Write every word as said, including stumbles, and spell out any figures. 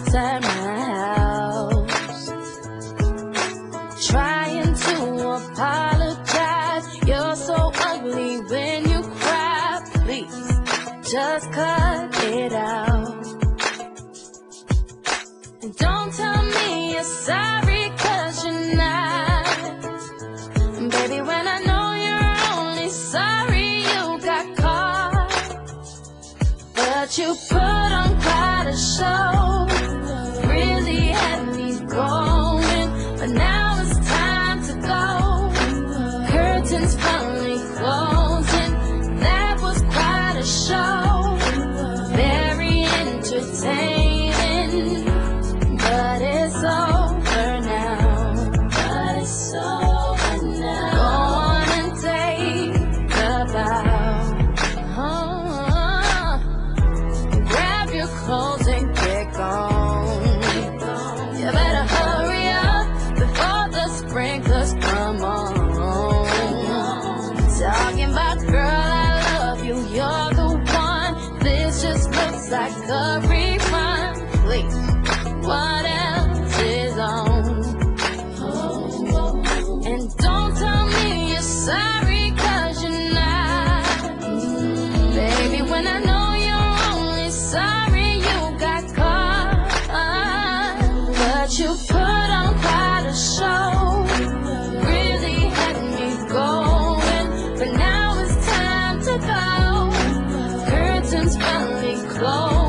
outside my house, trying to apologize. You're so ugly when you cry. Please, just cut it out. And don't tell me you're sorry, cause you're not. Baby, when I know you're only sorry you got caught. But you put on quite a show, really had me going. But now it's time to go. Curtains finally closing. That was quite a show, very entertaining. But it's over now. But it's over now. Go on and take a bow. Oh, grab your clothes and get gone. You better hurry up before the sprinklers come on. Talking about, girl, I love you, you're the one. This just looks like a rerun. Please, what else is on? And don't tell me you're sorry, cause you're not. Baby, when I know you're only sorry you got caught. But you put on quite a show, really had me going. But now it's time to go. Curtains finally closed.